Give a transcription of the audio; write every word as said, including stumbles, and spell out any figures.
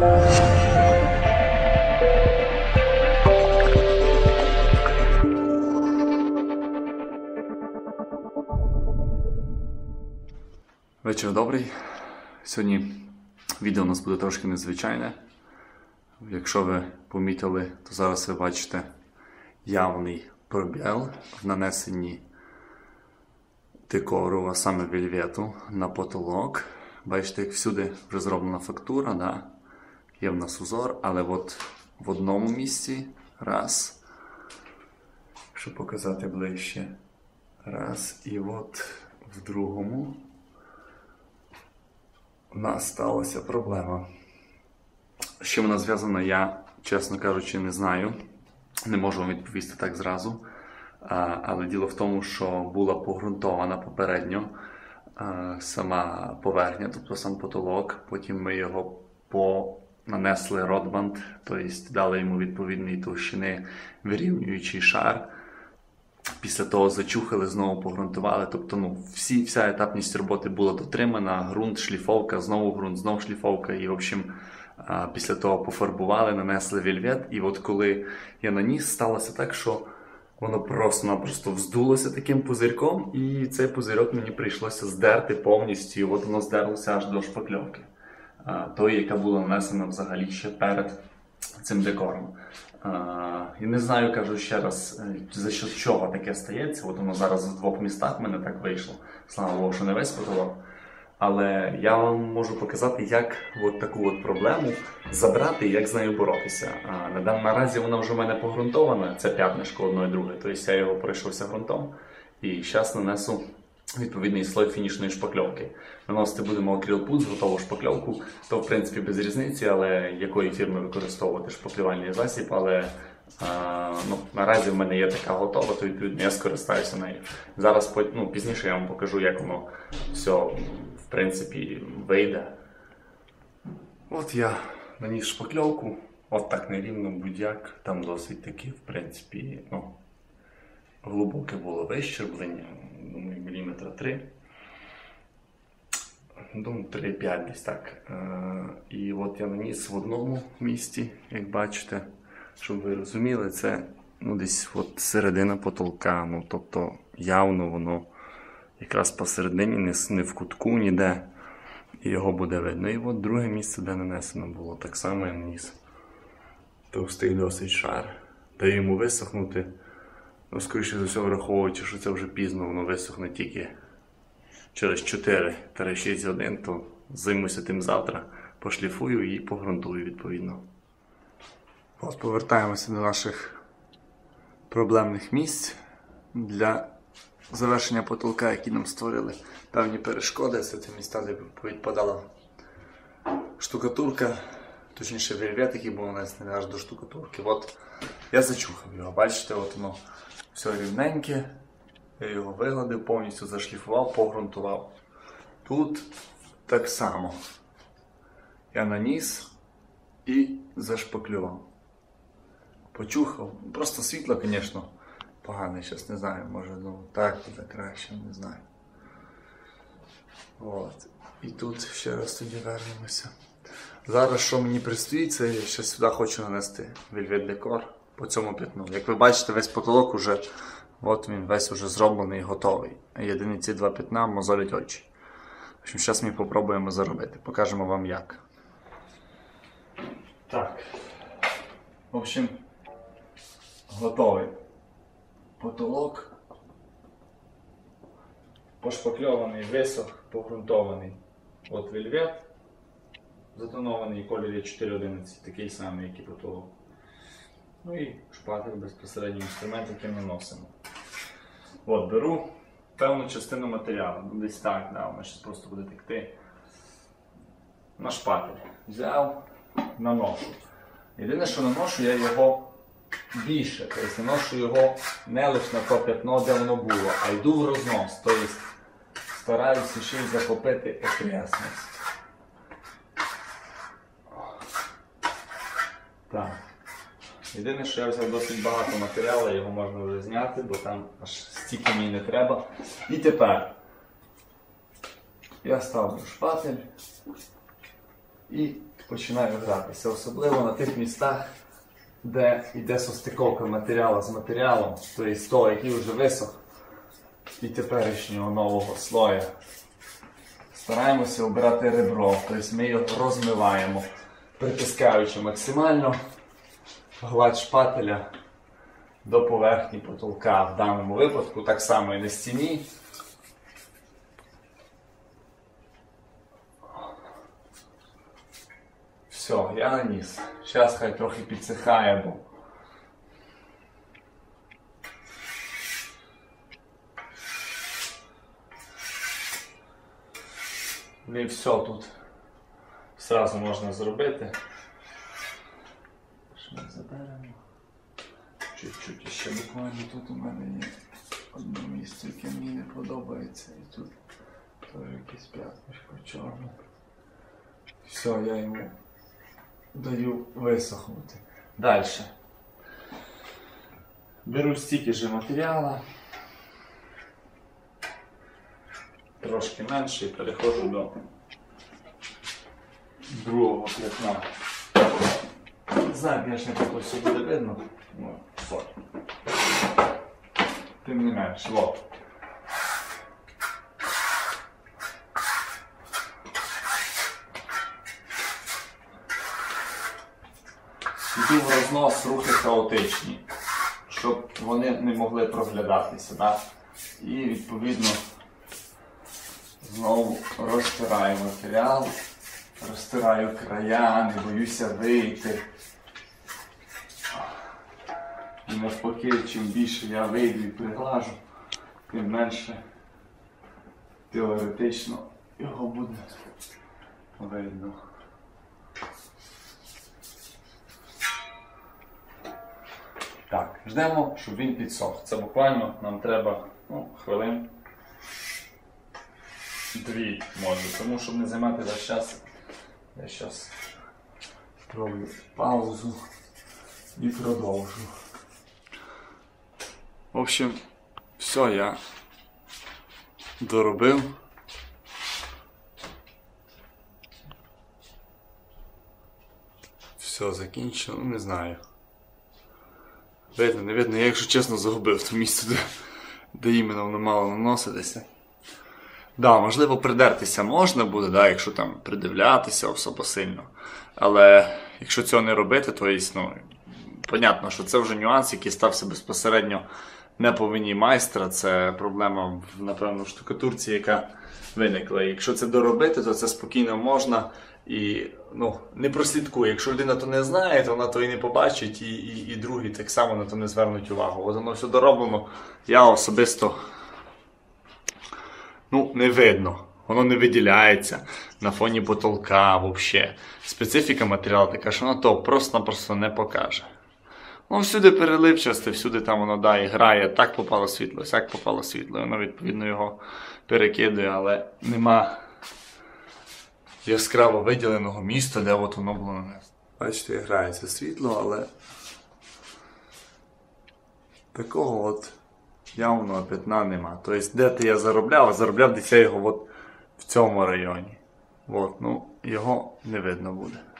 Вечір добрий. Сьогодні відео у нас буде трошки незвичайне. Якщо ви помітили, то зараз ви бачите явний пробіл в нанесенні декору, а саме вельвету на потолок. Бачите, як всюди вже зроблена фактура, да? Є в нас узор, але от в одному місці, раз, щоб показати ближче, раз, і от в другому у нас сталася проблема. З чим вона зв'язана, я, чесно кажучи, не знаю. Не можу вам відповісти так зразу. А, але діло в тому, що була погрунтована попередньо а, сама поверхня, тобто сам потолок. Потім ми його по... нанесли ротбанд, тобто дали йому відповідної товщини вирівнюючий шар. Після того зачухали, знову погрунтували. Тобто ну, всі, вся етапність роботи була дотримана. Ґрунт, шліфовка, знову ґрунт, знову шліфовка. І, в общем, після того пофарбували, нанесли вельвет. І от коли я наніс, сталося так, що воно просто-напросто вздулося таким пузирьком. І цей пузирьок мені прийшлося здерти повністю. І от воно здерлося аж до шпакльовки. Тої, яка була нанесена взагалі ще перед цим декором. Uh, і не знаю, кажу ще раз, за що чого таке стається. От воно зараз в двох містах в мене так вийшло. Слава Богу, що не весь потолок. Але я вам можу показати, як от таку от проблему забрати і як з нею боротися. Uh, на наразі вона вже в мене погрунтована, це п'ятнишко одно і друге. Тобто я його пройшовся ґрунтом. І зараз нанесу відповідний слой фінішної шпакльовки. Наносити будемо акрилпуд, готову шпакльовку, то в принципі без різниці, але якої фірми використовувати шпаклювальний засіб, але а, ну, наразі в мене є така готова, то відповідно я скористаюся нею. Зараз, ну, пізніше я вам покажу, як воно все в принципі вийде. От я наніс шпакльовку, от так нерівно будь-як, там досить таки в принципі, ну, глибоке було вищерблення, думаю, міліметра три. Думаю, три-п'ять десь так. І от я наніс в одному місці, як бачите, щоб ви розуміли, це ну, десь от середина потолка, ну, тобто явно воно якраз посередині, не, не в кутку, ніде, і його буде видно. І от друге місце, де нанесено було, так само я наніс товстий досить шар. Даю йому висохнути. Ну, скоріше за все, враховуючи, що це вже пізно, воно висохне тільки через чотири-шість годин, то займуся тим завтра, пошліфую і погрунтую відповідно. Ось повертаємося до наших проблемних місць для завершення потолка, які нам створили певні перешкоди. Це ті місця, де відпадала штукатурка, точніше вельвет, який був нанесений аж до штукатурки. От я зачухав його, бачите, от воно все рівненьке. Я його вигладив, повністю зашліфував, погрунтував. Тут так само. Я наніс і зашпаклював. Почухав. Просто світло, звісно, погане, зараз не знаю, може ну, так буде краще, не знаю. От. І тут ще раз тоді вернемося. Зараз, що мені предстоїть, це я ще сюди хочу нанести вельвет декор по цьому п'ятну. Як ви бачите, весь потолок уже, от він весь уже зроблений і готовий. Єдині ці два п'ятна мозолять очі. В общем, зараз ми попробуємо заробити. Покажемо вам як. Так. В общем, готовий потолок. Пошпакльований, висох, погрунтований. От вельвет. Затонований кольорі чотири одинадцять, такий самий, як і потолок. Ну і шпатель, безпосередньо інструмент, який наносимо. От, беру певну частину матеріалу, десь так, да, воно зараз просто буде текти. На шпатель. Взяв, наношу. Єдине, що наношу, я його більше. Тобто наношу його не лише на то п'ятно, де воно було, а йду в рознос. Тобто стараюся ще й захопити окресність. Так. Єдине, що я взяв досить багато матеріалу, його можна вже зняти, бо там аж стільки мені не треба. І тепер я ставлю шпатель і починаю гратися. Особливо на тих містах, де йде состиковка матеріалу з матеріалом, тобто з того, який вже висох, і теперішнього нового слоя. Стараємося обирати ребро, тобто ми його розмиваємо, притискаючи максимально гладь шпателя до поверхні потолка. В даному випадку так само і на стіні. Все, я наніс. Зараз хай трохи підсихає, бо не все тут зразу можна зробити. Що ми заберемо? Чуть-чуть ще буквально тут у мене є одне місце, яке мені не подобається. І тут теж якесь п'ятнишко чорне. Все, я йому даю висохнути. Далі. Беру стільки же матеріалу. Трошки менше і переходжу до другого п'ятна. Не знаю, звісно, як ось буде видно. Ну, от. Тим не менше, от. Йду в рознос, рухи хаотичні, щоб вони не могли проглядатися. Да? І відповідно знову розтираю матеріал, розтираю края, не боюся вийти. І навпаки, чим більше я вийду і приглажу, тим менше теоретично його буде видно. Так, ждемо, щоб він підсох. Це буквально нам треба ну, хвилин дві, може, тому щоб не займати весь час. Я зараз зроблю паузу і продовжу. В общем, все, я доробив. Все, закінчено, ну не знаю. Видно, не видно, я, якщо чесно, загубив то місце, де, де іменно воно мало наноситися. Да, можливо, придертися можна буде, да, якщо там придивлятися особо сильно. Але якщо цього не робити, то ну, понятно, що це вже нюанс, який стався безпосередньо не по вині майстра. Це проблема, напевно, в штукатурці, яка виникла. І якщо це доробити, то це спокійно можна. І ну, не прослідкує. Якщо людина то не знає, то вона то і не побачить, і, і, і другі так само на то не звернуть увагу. От воно все дороблено, я особисто ну, не видно. Воно не виділяється на фоні потолка взагалі. Специфіка матеріалу така, що воно то просто-напросто не покаже. Ну, всюди переливчасте, всюди там воно да, і грає, так попало світло, сяк попало світло. Воно відповідно його перекидує, але нема яскраво виділеного міста, де от воно було нанесено. Бачите, грається світло, але такого от явного пятна нема. Тобто, де я заробляв, а заробляв десь я його от в цьому районі. От, ну, його не видно буде.